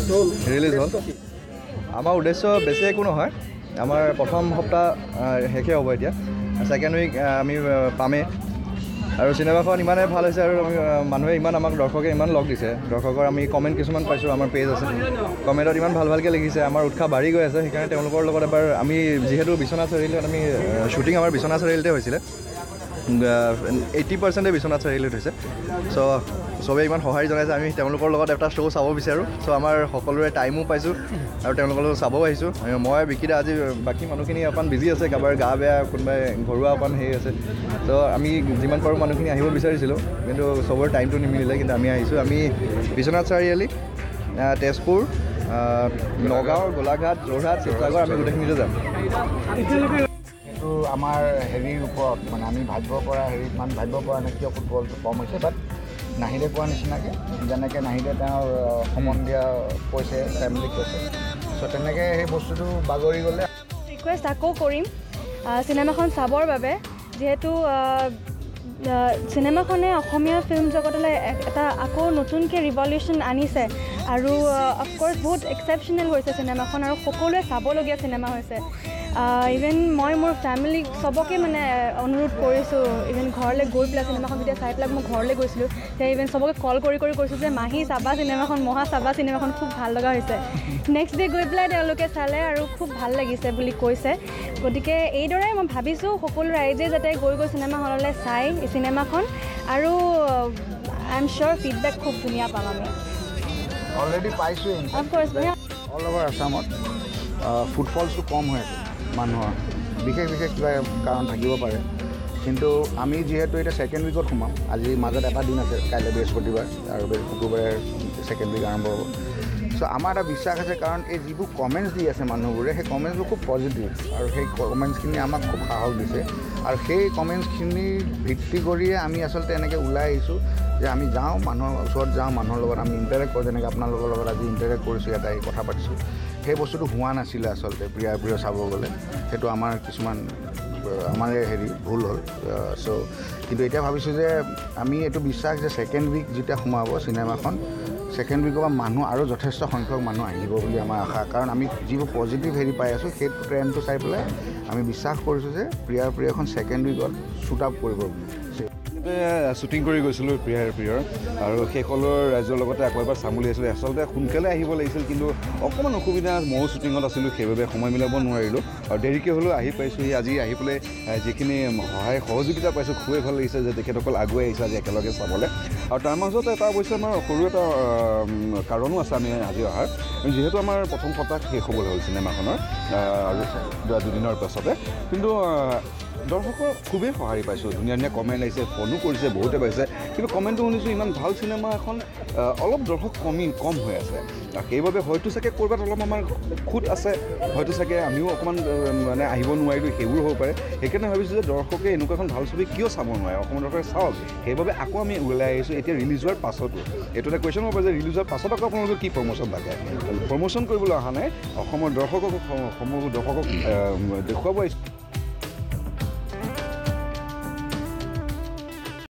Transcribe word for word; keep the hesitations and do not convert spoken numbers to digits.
release হ'ল আমাৰ উদ্দেশ্য বেছি একো নহয় আমাৰ প্ৰথম সপ্তাহ শেষে হ'ব এতিয়া ছেকেণ্ড উইক আমি পামেই আৰু চিনেমাখন ইমানেই ভাল হৈছে আৰু মানুহে ইমান আমাক দৰ্শকে ইমান লগ দিছে দৰ্শকৰ আমি কমেণ্ট কিছুমান পাইছোঁ আমাৰ পেজ আছে কমেণ্টত ইমান ভাল ভালকৈ লিখিছে আমাৰ উৎসাহ বাঢ়ি গৈ আছে সেইকাৰণে তেওঁলোকৰ লগত এবাৰ আমি যিহেতু বিশ্বনাথ চাৰিআলিত আমি শ্বুটিং আমাৰ বিশ্বনাথ চাৰিআলিতে হৈছিলে এইটি পাৰ্চেণ্টে বিশ্বনাথ চাৰিআলিত হৈছে চ' চবেই ইমান সঁহাৰি জনাইছে আমি তেওঁলোকৰ লগত এটা শ্ব' চাব বিচাৰোঁ চ' আমাৰ সকলোৰে টাইমো পাইছোঁ আৰু তেওঁলোকৰ লগত চাবও আহিছোঁ মই বিকিদা আজি বাকী মানুহখিনি অকণ বিজি আছে কাৰোবাৰ গা বেয়া কোনোবাই ঘৰুৱা অকণ হেৰি আছে ত' আমি যিমান পাৰোঁ মানুহখিনি আহিব বিচাৰিছিলোঁ কিন্তু চবৰে টাইমটো নিমিলিলে কিন্তু আমি আহিছোঁ আমি বিশ্বনাথ চাৰিআলি তেজপুৰ নগাঁও গোলাঘাট যোৰহাট শিৱসাগৰ আমি গোটেইখিনিতে যাম এইটো আমাৰ হেৰিৰ ওপৰত মানে আমি ভাবিব পৰা হেৰি ইমান ভাবিব পৰা নাই কিয় ফুটবলটো কম হৈছে বাট নাহিদে কোৱা নিচিনাকৈ যেনেকৈ নাহিদে তেওঁৰ সম্বন্ধীয় কৈছে ফেমিলিক কৈছে চ' তেনেকৈ সেই বস্তুটো বাগৰি গ'লে ৰিকুৱেষ্ট আকৌ কৰিম চিনেমাখন চাবৰ বাবে যিহেতু চিনেমাখনে অসমীয়া ফিল্ম জগতলৈ এটা আকৌ নতুনকৈ ৰিভলিউশ্যন আনিছে আৰু অফক'ৰ্ছ বহুত এক্সেপশ্যনেল হৈছে চিনেমাখন আৰু সকলোৱে চাবলগীয়া চিনেমা হৈছে ইভেন মই মোৰ ফেমিলিক চবকে মানে অনুৰোধ কৰিছোঁ ইভেন ঘৰলৈ গৈ পেলাই চিনেমাখন যেতিয়া চাই পেলাই মই ঘৰলৈ গৈছিলোঁ তেতিয়া ইভেন চবকে কল কৰি কৰি কৈছোঁ যে মাহী চাবা চিনেমাখন মহা চাবা চিনেমাখন খুব ভাল লগা হৈছে নেক্সট ডে গৈ পেলাই তেওঁলোকে চালে আৰু খুব ভাল লাগিছে বুলি কৈছে গতিকে এইদৰে মই ভাবিছোঁ সকলো ৰাইজে যাতে গৈ গৈ চিনেমা হললৈ চাই এই চিনেমাখন আৰু আই এম চিয়'ৰ ফিডবেক খুব ধুনীয়া পাম আমি অলৰেডি পাইছোঁ অফক'ৰ্ছ অল অভাৰ আছামত ফুটফলছটো কম হৈ আছে মানুহৰ বিশেষ বিশেষ কিবা কাৰণ থাকিব পাৰে কিন্তু আমি যিহেতু এতিয়া ছেকেণ্ড উইকত সোমাম আজি মাজত এটা দিন আছে কাইলৈ বৃহস্পতিবাৰ আৰু শুকুৰবাৰে ছেকেণ্ড উইক আৰম্ভ হ'ব চ' আমাৰ এটা বিশ্বাস আছে কাৰণ এই যিবোৰ কমেণ্টছ দি আছে মানুহবোৰে সেই কমেণ্টছবোৰ খুব পজিটিভ আৰু সেই কমেণ্টছখিনি আমাক খুব সাহস দিছে আৰু সেই কমেণ্টছখিনি ভিত্তি কৰিয়ে আমি আচলতে এনেকৈ ওলাই আহিছোঁ যে আমি যাওঁ মানুহৰ ওচৰত যাওঁ মানুহৰ লগত আমি ইণ্টাৰেক্ট কৰোঁ যেনেকৈ আপোনালোকৰ লগত আজি ইণ্টাৰেক্ট কৰিছোঁ ইয়াতে আহি কথা পাতিছোঁ সেই বস্তুটো হোৱা নাছিলে আচলতে প্ৰিয় প্ৰিয় চাব গ'লে সেইটো আমাৰ কিছুমান আমাৰ হেৰি ভুল হ'ল চ' কিন্তু এতিয়া ভাবিছোঁ যে আমি এইটো বিশ্বাস যে ছেকেণ্ড উইক যেতিয়া সোমাব চিনেমাখন ছেকেণ্ড উইকৰ পৰা মানুহ আৰু যথেষ্ট সংখ্যক মানুহ আহিব বুলি আমাৰ আশা কাৰণ আমি যিবোৰ পজিটিভ হেৰি পাই আছোঁ সেই ট্ৰেণ্ডটো চাই পেলাই আমি বিশ্বাস কৰিছোঁ যে প্ৰিয়াৰ প্ৰিয়খন ছেকেণ্ড উইকত শ্বুট আপ কৰিব বুলি শ্বুটিং কৰি গৈছিলোঁ প্ৰিয়াৰ প্ৰিয়ৰ আৰু সেইসকলৰ ৰাইজৰ লগতে আকৌ এবাৰ চাম বুলি আহিছিলোঁ আচলতে সোনকালে আহিব লাগিছিল কিন্তু অকণমান অসুবিধা ময়ো শ্বুটিঙত আছিলোঁ সেইবাবে সময় মিলাব নোৱাৰিলোঁ আৰু দেৰিকৈ হ'লেও আহি পাইছোঁহি আজি আহি পেলাই যিখিনি সহায় সহযোগিতা পাইছোঁ খুবেই ভাল লাগিছে যে তেখেতসকল আগুৱাই আহিছে আজি একেলগে চাবলৈ আৰু তাৰ মাজত এটা অৱশ্যে আমাৰ সৰু এটা কাৰণো আছে আমি আজি অহাৰ যিহেতু আমাৰ প্ৰথম সপ্তাহ শেষ হ'বলৈ হ'ল চিনেমাখনৰ আৰু দুদিনৰ পাছতে কিন্তু দৰ্শকৰ খুবেই সঁহাৰি পাইছোঁ ধুনীয়া ধুনীয়া কমেণ্ট আহিছে ফোনো কৰিছে বহুতে পাইছে কিন্তু কমেণ্টটো শুনিছোঁ ইমান ভাল চিনেমা এখন অলপ দৰ্শক কমি কম হৈ আছে সেইবাবে হয়তো চাগে ক'ৰবাত অলপ আমাৰ খুঁত আছে হয়তো চাগে আমিও অকণমান মানে আহিব নোৱাৰিলোঁ সেইবোৰ হ'ব পাৰে সেইকাৰণে ভাবিছোঁ যে দৰ্শকে এনেকুৱা এখন ভাল ছবি কিয় চাব নোৱাৰে অসমৰ দৰ্শকে চাওক সেইবাবে আকৌ আমি ওলাই আহিছোঁ এতিয়া ৰিলিজ হোৱাৰ পাছতো এইটো এটা কুৱেশ্যন হ'ব পাৰে যে ৰিলিজ হোৱাৰ পাছত আকৌ আপোনালোকৰ কি প্ৰমোশ্যন লাগে প্ৰমোশ্যন কৰিবলৈ অহা নাই অসমৰ দৰ্শকক সমূহ দৰ্শকক দেখুৱাব আহিছোঁ